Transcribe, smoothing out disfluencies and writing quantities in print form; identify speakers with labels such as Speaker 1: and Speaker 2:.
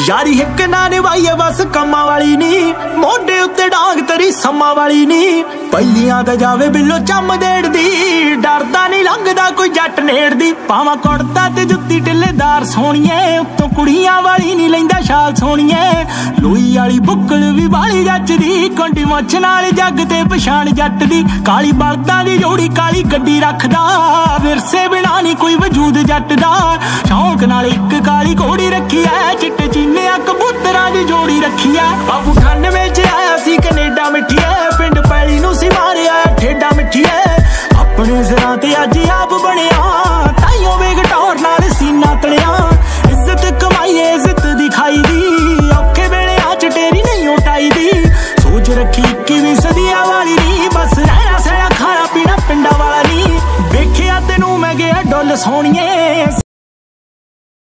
Speaker 1: यारी हिक ना निभाईए बस कम्मा वाली नी, मोढे उत्ते डांग तेरी सम्मा वाली नी। पहलियां ते जावे बिल्लो चम देड़ दी, डरदा नहीं लंघदा कोई जट नेड़ दी। पावा कुड़ता ते जुत्ती टिल्लेदार सोहणीए, उत्तों कुड़ियां वाली नहीं लैंदा शाल सोहणीए। लोई वाली बुक्कल भी बाली जचदी, कुंडी मुछ नाल जग ते पछाण जट दी। काली बलदां दी जोड़ी काली गड्डी रखदा, विरसे बिना नहीं कोई वजूद जट दा। शौक नाल इक काली घोड़ी रखी है, चिट्टे चीनिया कबूतरां दी जोड़ी रखी है। बाबू 98 च आया सी कनेडा मिठिए, पिंड पैली नूं सी मारिया ठेडा मिठिए। अपने सिरां ते अज आप बनिया, ताइयों बेगटौर नाल सीना तलिया। इज्जत कमाईए इज्जत दिखाई दी, औखे वेले च तेरी नहीं उठाई दी। सोच रखी 21वीं सदिया वाली नी, बस रहना सहना खाना पीना पिंडा वाला नी। वेखिया तेनू मैं गया डुल सोहणीए,